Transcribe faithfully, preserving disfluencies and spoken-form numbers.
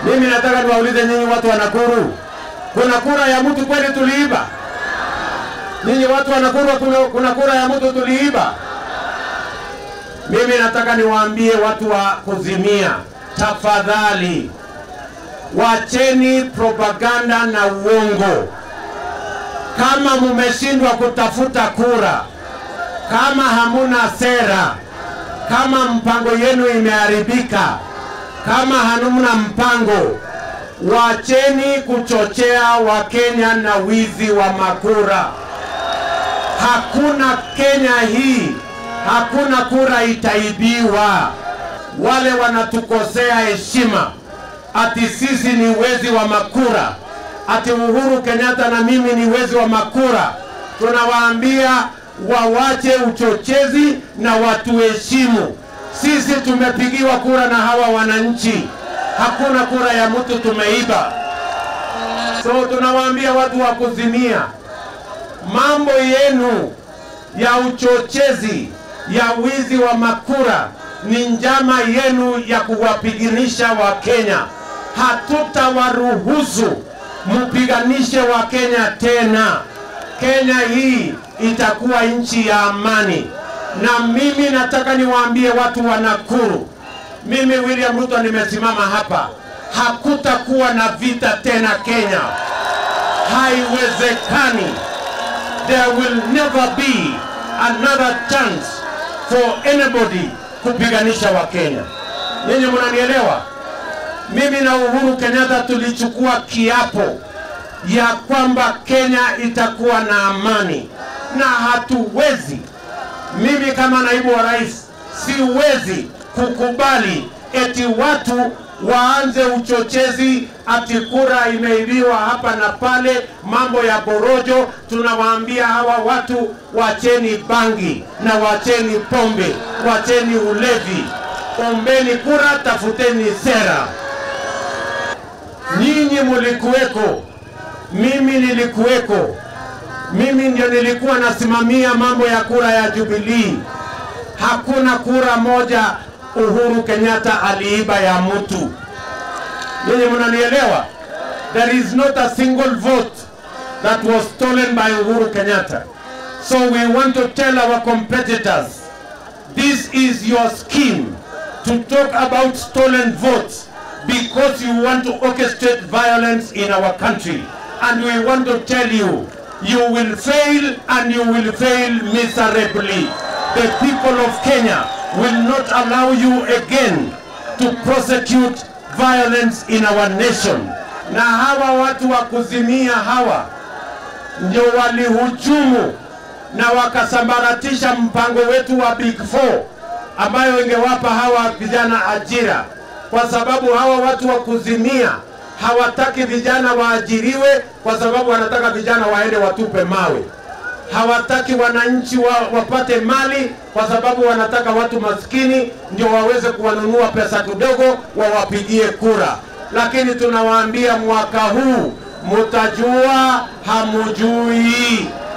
Mimi nataka niwaulize nyinyi watu wa Nakuru, kuna kura ya mtu kweli tuliiba? Nyinyi watu wa Nakuru, kuna, kuna kura ya mtu tuliiba? Mimi nataka niwaambie watu wa Kuzimia, tafadhali wacheni propaganda na uongo. Kama mumeshindwa kutafuta kura, kama hamuna sera, kama mpango yenu imeharibika, kama hamuna mpango, wacheni kuchochea Wakenya na wizi wa makura. Hakuna Kenya hii, hakuna kura itaibiwa. Wale wanatukosea heshima ati sisi ni wezi wa makura, ati Uhuru Kenyatta na mimi ni wezi wa makura. Tunawaambia wawache uchochezi na watuheshimu. Sisi tumepigiwa kura na hawa wananchi. Hakuna kura ya mtu tumeiba. So tunawaambia watu wa Kuzimia, mambo yenu ya uchochezi, ya wizi wa makura ni njama yenu ya kuwapiganisha wa Kenya. Hatutawaruhusu mupiganishe wa Kenya tena. Kenya hii itakuwa nchi ya amani. Na mimi nataka niwaambie watu wa Nakuru, mimi William Ruto nimesimama hapa, hakutakuwa na vita tena Kenya. Haiwezekani. There will never be another chance for anybody kupiganisha wa Kenya. Nyinyi mnanielewa? Mimi na Uhuru Kenyatta tulichukua kiapo ya kwamba Kenya itakuwa na amani, na hatuwezi, mimi kama naibu wa rais siwezi kukubali eti watu waanze uchochezi, ati kura imeibiwa hapa na pale, mambo ya borojo. Tunawaambia hawa watu, wacheni bangi na wacheni pombe, wacheni ulevi, ombeni kura, tafuteni sera. Nyinyi mulikuweko, mimi nilikuweko. Mimi ndio nilikuwa nasimamia mambo ya kura ya Jubilee. Hakuna kura moja Uhuru Kenyatta aliiba ya mtu. Nyinyi mnanielewa? There is not a single vote that was stolen by Uhuru Kenyatta. So we want to tell our competitors, this is your scheme to talk about stolen votes because you want to orchestrate violence in our country. And we want to tell you, you will fail, and you will fail miserably. The people of Kenya will not allow you again to prosecute violence in our nation. Na hawa watu wa Kuzimia hawa ndio walihujumu na wakasambaratisha mpango wetu wa Big Four ambayo ingewapa hawa vijana ajira, kwa sababu hawa watu wa Kuzimia hawataki vijana waajiriwe, kwa sababu wanataka vijana waende watupe mawe. Hawataki wananchi wa, wapate mali, kwa sababu wanataka watu maskini ndio waweze kuwanunua pesa kidogo wawapigie kura. Lakini tunawaambia mwaka huu mutajua hamujui.